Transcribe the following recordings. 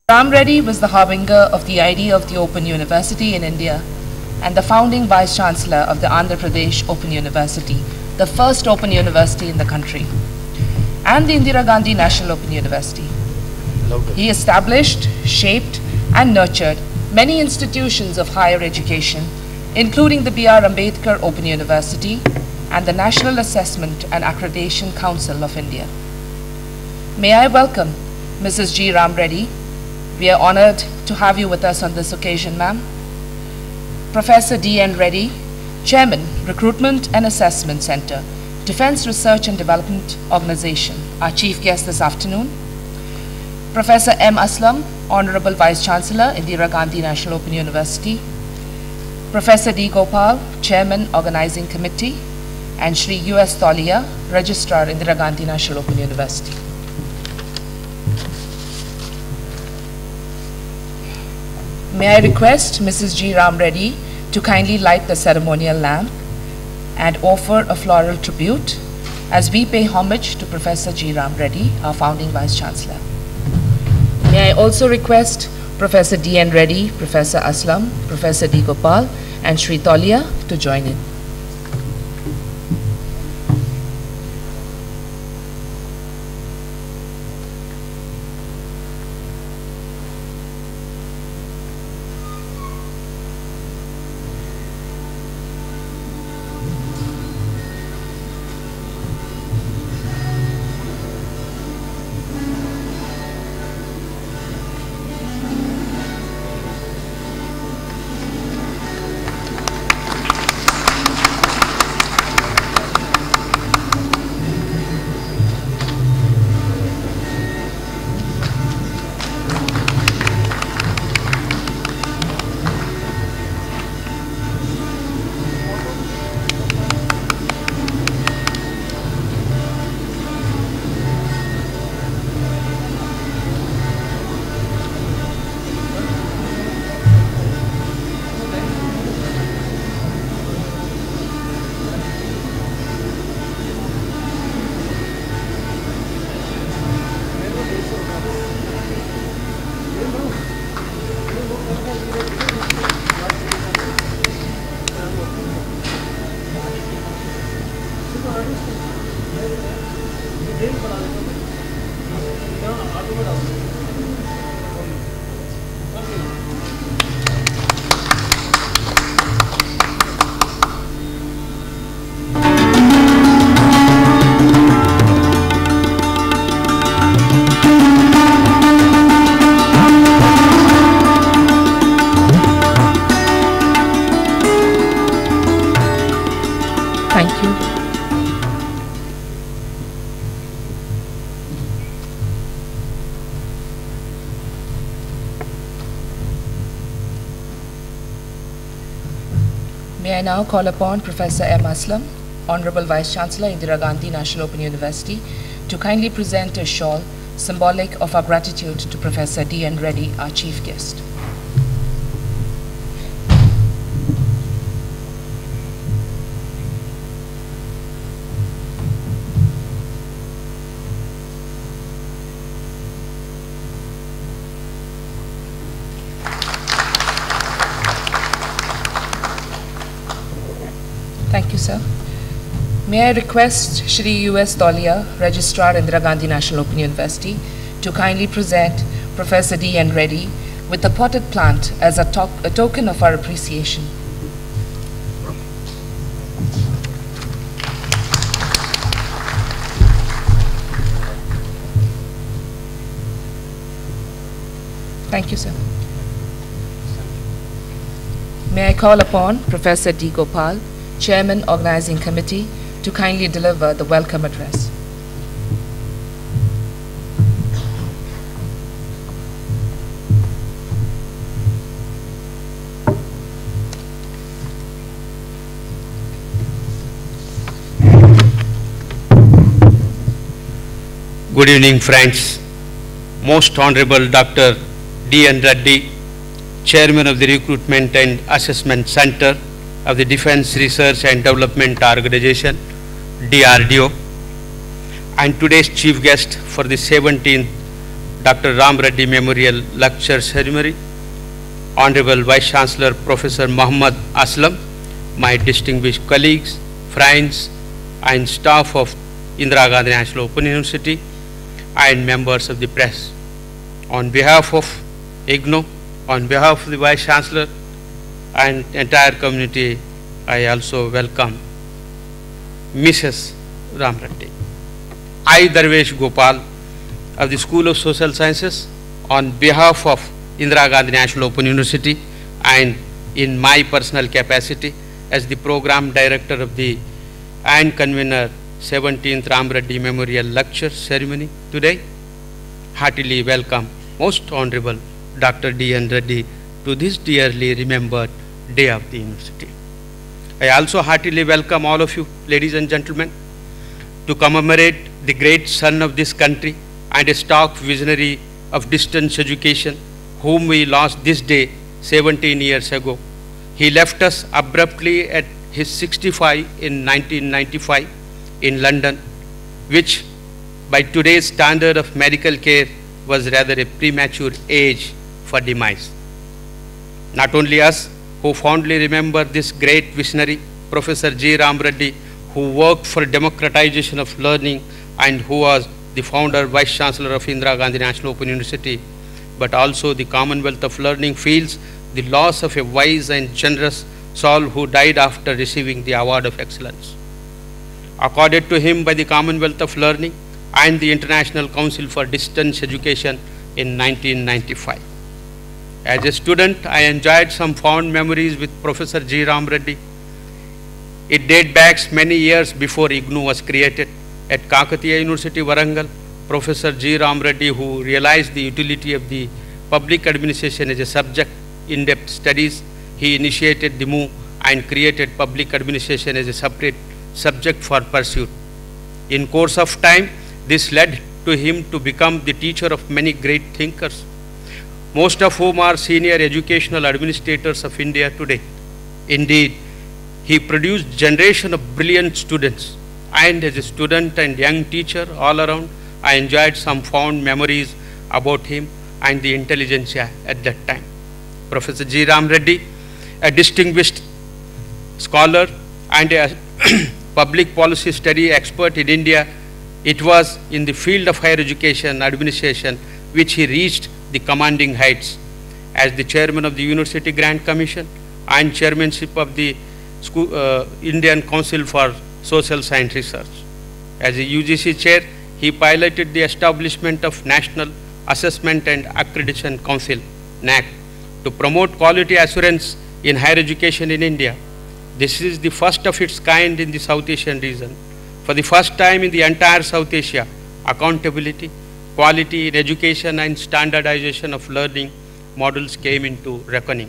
Ram Reddy was the harbinger of the idea of the Open University in India and the founding Vice Chancellor of the Andhra Pradesh Open University, the first open university in the country, and the Indira Gandhi National Open University. He established, shaped, and nurtured many institutions of higher education, including the B.R. Ambedkar Open University and the National Assessment and Accreditation Council of India. May I welcome Mrs. G. Ram Reddy. We are honored to have you with us on this occasion, ma'am. Professor D.N. Reddy, Chairman, Recruitment and Assessment Center, Defense Research and Development Organization, our chief guest this afternoon. Professor M. Aslam, Honorable Vice Chancellor, Indira Gandhi National Open University. Professor D. Gopal, Chairman, Organizing Committee, and Shri U.S. Thalia, Registrar, Indira Gandhi National Open University. May I request Mrs. G. Ram Reddy to kindly light the ceremonial lamp and offer a floral tribute as we pay homage to Professor G. Ram Reddy, our founding Vice Chancellor. May I also request Professor D.N. Reddy, Professor Aslam, Professor D. Gopal, and Shri Thalia to join in. Thank you. May I now call upon Professor M. Aslam, Honorable Vice Chancellor, Indira Gandhi National Open University, to kindly present a shawl symbolic of our gratitude to Professor D.N. Reddy, our chief guest. Thank you, sir. May I request Shri U.S. Thalia, Registrar, Indira Gandhi National Open University, to kindly present Professor D.N. Reddy with a potted plant as a token of our appreciation. Thank you, sir. May I call upon Professor D. Gopal, Chairman, Organizing Committee, to kindly deliver the welcome address. Good evening, friends. Most Honorable Dr. D.N. Reddy, Chairman of the Recruitment and Assessment Center of the Defense Research and Development Organization, DRDO, and today's chief guest for the 17th Dr. Ram Reddy Memorial Lecture Ceremony, Honorable Vice Chancellor Professor Muhammad Aslam, my distinguished colleagues, friends and staff of Indira Gandhi National Open University and members of the press. On behalf of IGNOU, on behalf of the Vice Chancellor and entire community, I also welcome Mrs. Ram Reddy. I, Darvesh Gopal, of the School of Social Sciences, on behalf of Indira Gandhi National Open University and in my personal capacity as the Program Director of the and Convener 17th Ram Reddy Memorial Lecture Ceremony today, heartily welcome Most Honorable Dr. D.N. Reddy to this dearly remembered day of the university. I also heartily welcome all of you, ladies and gentlemen, to commemorate the great son of this country and a stark visionary of distance education, whom we lost this day 17 years ago. He left us abruptly at his 65 in 1995 in London, which by today's standard of medical care was rather a premature age for demise. Not only us who fondly remember this great visionary, Professor G. Ram Reddy, who worked for democratization of learning and who was the founder, Vice Chancellor of Indira Gandhi National Open University, but also the Commonwealth of Learning feels the loss of a wise and generous soul who died after receiving the Award of Excellence, accorded to him by the Commonwealth of Learning and the International Council for Distance Education in 1995. As a student, I enjoyed some fond memories with Professor G. Ram Reddy. It dates back many years before IGNOU was created. At Kakatiya University, Warangal, Professor G. Ram Reddy, who realized the utility of the public administration as a subject, in-depth studies, he initiated the move and created public administration as a separate subject for pursuit. In course of time, this led to him to become the teacher of many great thinkers, most of whom are senior educational administrators of India today. Indeed, he produced a generation of brilliant students, and as a student and young teacher all around, I enjoyed some fond memories about him and the intelligentsia at that time. Professor G. Ram Reddy, a distinguished scholar and a public policy study expert in India, it was in the field of higher education administration which he reached the commanding heights as the chairman of the University Grant Commission and chairmanship of the Indian Council for Social Science Research. As a UGC chair, he piloted the establishment of National Assessment and Accreditation Council, NAAC, to promote quality assurance in higher education in India. This is the first of its kind in the South Asian region. For the first time in the entire South Asia, accountability, quality in education and standardization of learning models came into reckoning.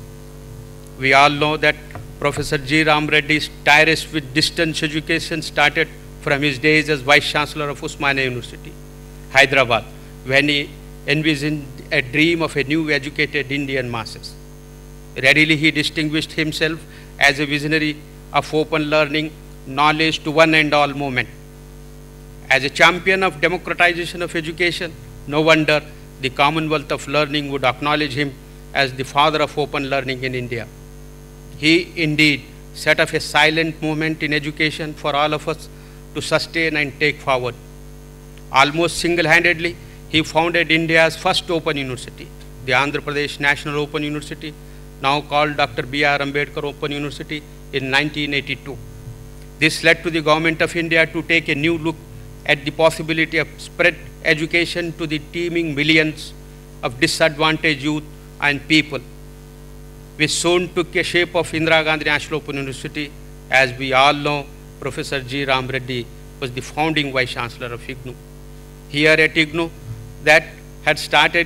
We all know that Professor G. Ram Reddy's tirades with distance education started from his days as Vice Chancellor of Osmania University, Hyderabad, when he envisioned a dream of a new educated Indian masses. Readily he distinguished himself as a visionary of open learning, knowledge to one and all movement. As a champion of democratization of education, no wonder the Commonwealth of Learning would acknowledge him as the father of open learning in India. He indeed set up a silent movement in education for all of us to sustain and take forward. Almost single-handedly, he founded India's first open university, the Andhra Pradesh National Open University, now called Dr. B.R. Ambedkar Open University, in 1982. This led to the Government of India to take a new look at the possibility of spread education to the teeming millions of disadvantaged youth and people, which soon took a shape of Indira Gandhi National Open University. As we all know, Professor G. Ram Reddy was the founding Vice Chancellor of IGNOU. Here at IGNOU, IGNOU had started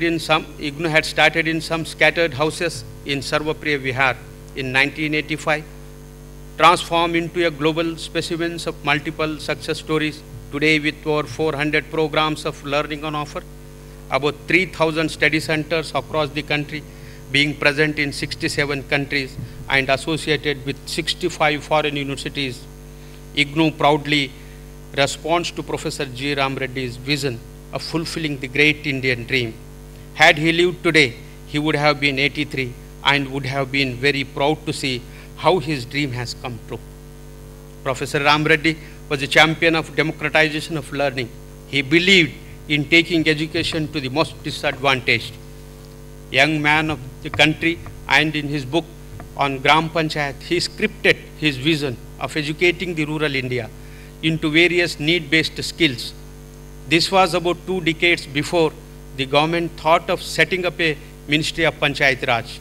in some scattered houses in Sarvapriya Vihar in 1985, transformed into a global specimens of multiple success stories. Today, with over 400 programs of learning on offer, about 3,000 study centers across the country, being present in 67 countries and associated with 65 foreign universities, IGNOU proudly responds to Professor G. Ram Reddy's vision of fulfilling the great Indian dream. Had he lived today, he would have been 83 and would have been very proud to see how his dream has come true. Professor Ram Reddy was a champion of democratization of learning. He believed in taking education to the most disadvantaged young man of the country, and in his book on Gram Panchayat, he scripted his vision of educating the rural India into various need-based skills. This was about 2 decades before the government thought of setting up a Ministry of Panchayat Raj.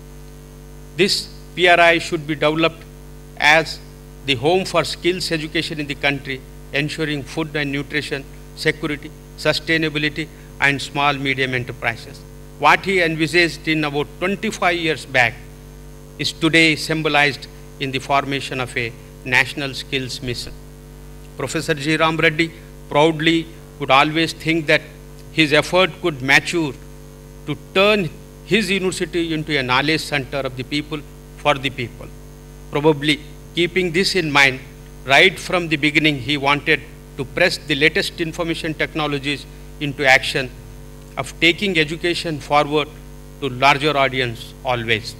This PRI should be developed as the home for skills education in the country, ensuring food and nutrition, security, sustainability, and small medium enterprises. What he envisaged in about 25 years back is today symbolized in the formation of a national skills mission. Professor G. Ram Reddy proudly would always think that his effort could mature to turn his university into a knowledge center of the people for the people. Probably keeping this in mind, right from the beginning, he wanted to press the latest information technologies into action of taking education forward to larger audience always.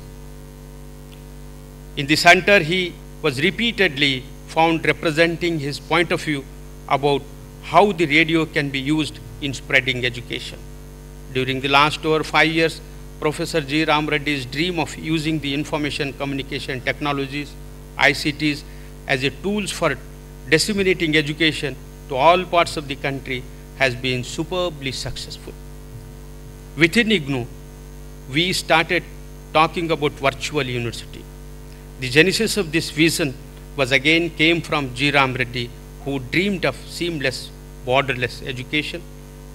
In the center, he was repeatedly found representing his point of view about how the radio can be used in spreading education. During the last over 5 years, Professor G. Ram Reddy's dream of using the information communication technologies, ICTs, as a tools for disseminating education to all parts of the country has been superbly successful. Within IGNOU, we started talking about virtual university. The genesis of this vision came from G. Ram Reddy, who dreamed of seamless, borderless education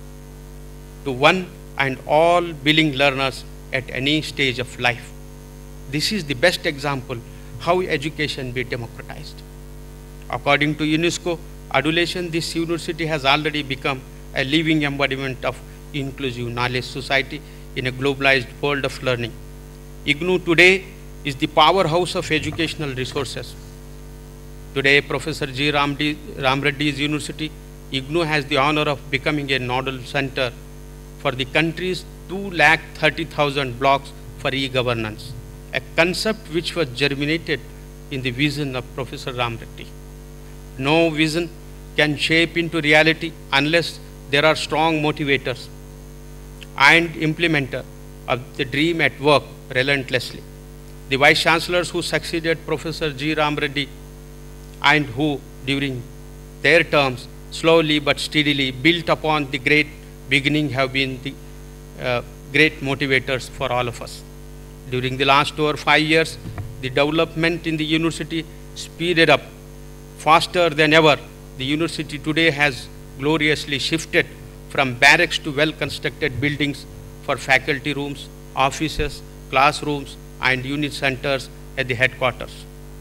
to one and all willing learners at any stage of life. This is the best example how education be democratized. According to UNESCO adulation, this university has already become a living embodiment of inclusive knowledge society in a globalized world of learning. IGNOU today is the powerhouse of educational resources. Today, Professor G. Ram Reddy's University, IGNOU has the honor of becoming a nodal center for the country's 230,000 blocks for e-governance, a concept which was germinated in the vision of Professor Ram Reddy. No vision can shape into reality unless there are strong motivators and implementer of the dream at work relentlessly. The Vice Chancellors who succeeded Professor G. Ram Reddy and who, during their terms, slowly but steadily built upon the great beginning have been the great motivators for all of us. During the last over 5 years, the development in the university speeded up faster than ever. The university today has gloriously shifted from barracks to well-constructed buildings for faculty rooms, offices, classrooms, and unit centers at the headquarters.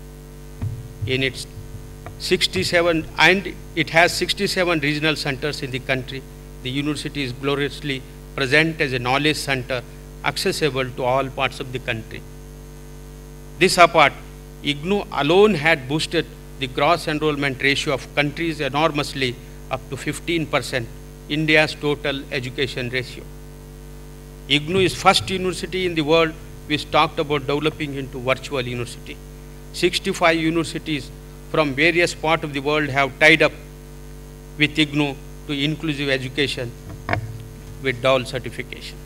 In its 67, and it has 67 regional centers in the country, the university is gloriously present as a knowledge center accessible to all parts of the country. This apart, IGNOU alone had boosted the gross enrollment ratio of countries enormously up to 15%, India's total education ratio. IGNOU is first university in the world which talked about developing into virtual university. 65 universities from various parts of the world have tied up with IGNOU to inclusive education with DOL certification.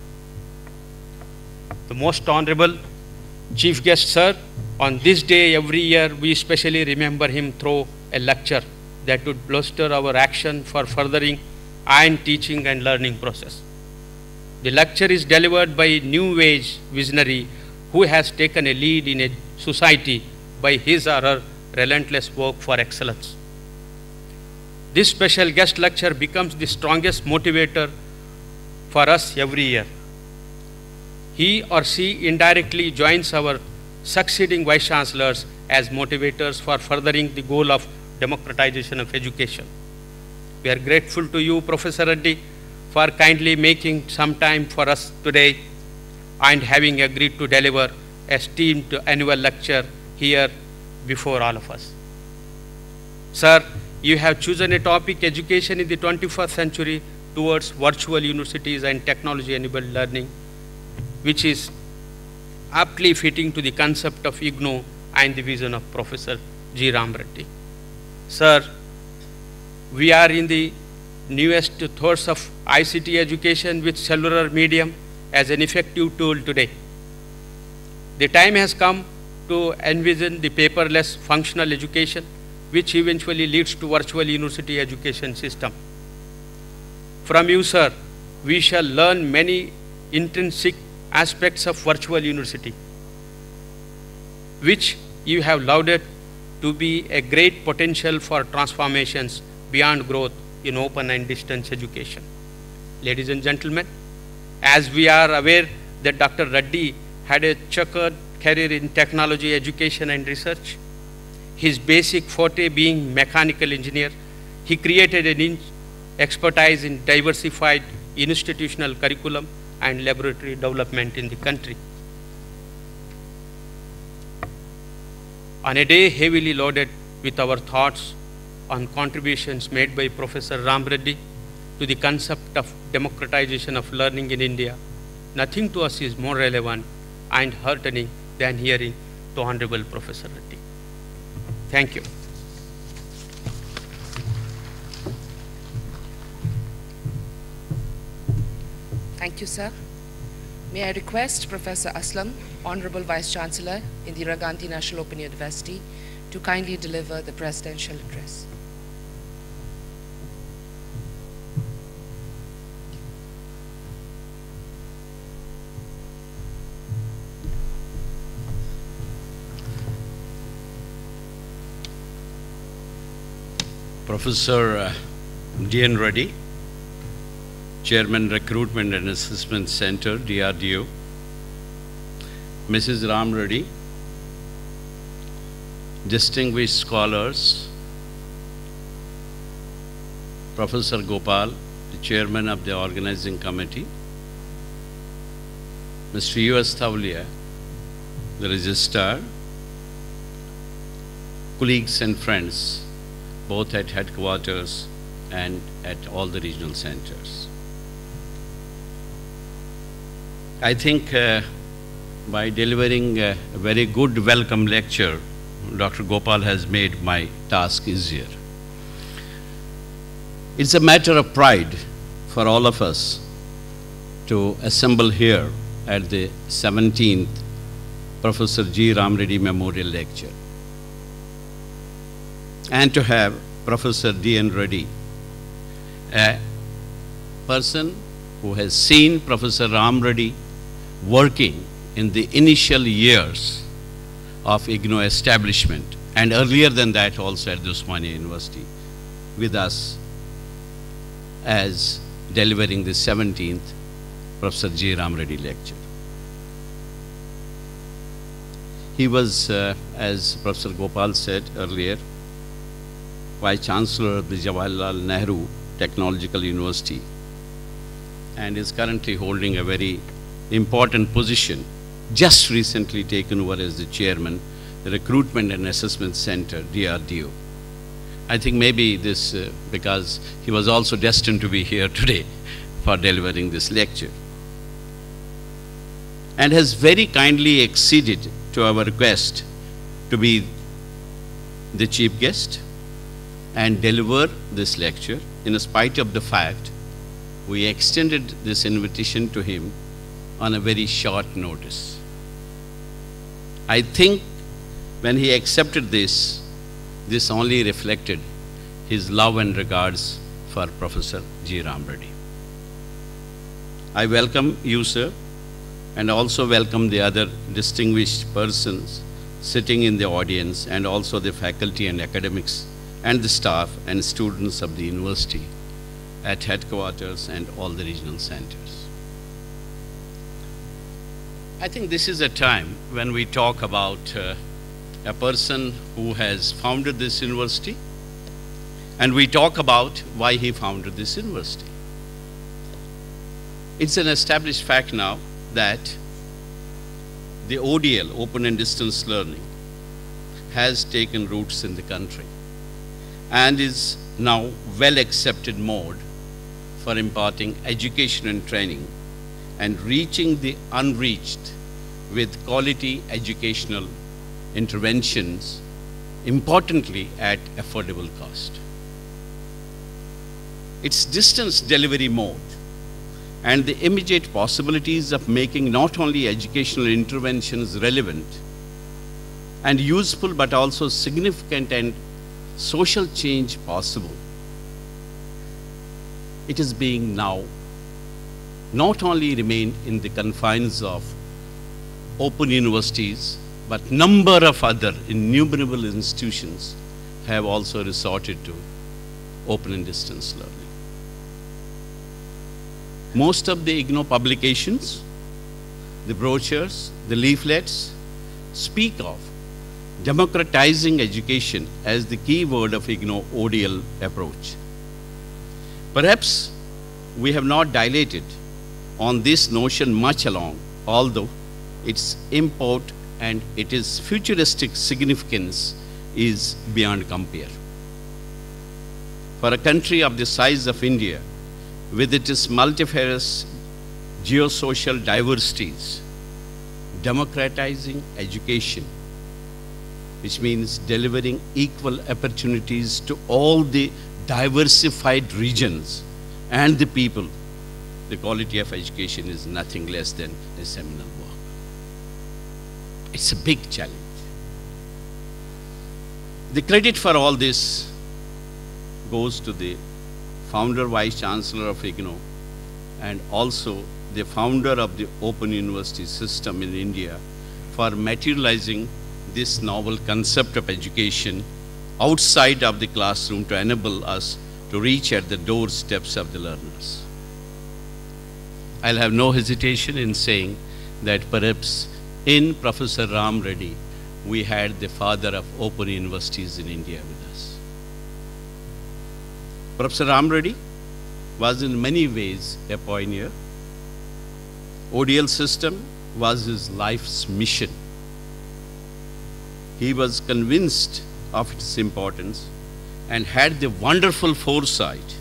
The most honorable chief guest, sir, on this day every year we specially remember him through a lecture that would bolster our action for furthering and teaching and learning process. The lecture is delivered by a new age visionary who has taken a lead in a society by his or her relentless work for excellence. This special guest lecture becomes the strongest motivator for us every year. He or she indirectly joins our succeeding vice chancellors as motivators for furthering the goal of democratization of education. We are grateful to you, Professor Reddy, for kindly making some time for us today and having agreed to deliver a esteemed annual lecture here before all of us. Sir, you have chosen a topic, education in the 21st century, towards virtual universities and technology-enabled learning, which is aptly fitting to the concept of IGNOU and the vision of Professor G. Ram Reddy. Sir, we are in the newest thoughts of ICT education with cellular medium as an effective tool today. The time has come to envision the paperless functional education, which eventually leads to virtual university education system. From you, sir, we shall learn many intrinsic aspects of virtual university, which you have lauded to be a great potential for transformations beyond growth in open and distance education. Ladies and gentlemen, as we are aware that Dr. Reddy had a checkered career in technology, education and research, his basic forte being mechanical engineer, he created an expertise in diversified institutional curriculum and laboratory development in the country. On a day heavily loaded with our thoughts on contributions made by Professor Ram Reddy to the concept of democratization of learning in India, nothing to us is more relevant and heartening than hearing to Honorable Professor Reddy. Thank you. Thank you, sir. May I request Professor Aslam, Honorable Vice Chancellor, Indira Gandhi National Open University, to kindly deliver the presidential address. Professor D.N. Reddy, Chairman Recruitment and Assessment Center, DRDO, Mrs. Ram Reddy, distinguished scholars, Professor Gopal, the Chairman of the Organizing Committee, Mr. U.S. Thavlia, the Registrar, colleagues and friends, both at headquarters and at all the regional centers. I think by delivering a very good welcome lecture, Dr. Gopal has made my task easier. It's a matter of pride for all of us to assemble here at the 17th Professor G. Ram Reddy Memorial Lecture, and to have Professor D.N. Reddy, a person who has seen Professor Ram Reddy working in the initial years of IGNOU establishment, and earlier than that also at the Osmania University, with us as delivering the 17th Professor G. Ram Reddy Lecture. He was, as Professor Gopal said earlier, Vice Chancellor of the Jawaharlal Nehru Technological University, and is currently holding a very important position, just recently taken over as the Chairman, the Recruitment and Assessment Center, DRDO. I think maybe this, because he was also destined to be here today for delivering this lecture, and has very kindly acceded to our request to be the chief guest and deliver this lecture, in spite of the fact we extended this invitation to him on a very short notice. I think when he accepted this, this only reflected his love and regards for Professor G. Ram Reddy. I welcome you, sir, and also welcome the other distinguished persons sitting in the audience, and also the faculty and academics and the staff and students of the university at headquarters and all the regional centers. I think this is a time when we talk about a person who has founded this university, and we talk about why he founded this university. It's an established fact now that the ODL, Open and Distance Learning, has taken roots in the country and is now well accepted mode for imparting education and training and reaching the unreached with quality educational interventions, importantly at affordable cost. Its distance delivery mode and the immediate possibilities of making not only educational interventions relevant and useful but also significant and social change possible. It is being now not only remained in the confines of open universities, but number of other innumerable institutions have also resorted to open and distance learning. Most of the IGNOU publications, the brochures, the leaflets speak of democratizing education as the key word of IGNOU ODL approach. Perhaps we have not dilated on this notion much along, although its import and its futuristic significance is beyond compare. For a country of the size of India, with its multifarious geosocial diversities, democratizing education, which means delivering equal opportunities to all the diversified regions and the people, the quality of education is nothing less than a seminal work. It's a big challenge. The credit for all this goes to the founder, Vice Chancellor of IGNOU, and also the founder of the Open University system in India for materializing this novel concept of education outside of the classroom to enable us to reach at the doorsteps of the learners. I'll have no hesitation in saying that perhaps in Professor Ram Reddy, we had the father of open universities in India with us. Professor Ram Reddy was in many ways a pioneer. ODL system was his life's mission. He was convinced of its importance and had the wonderful foresight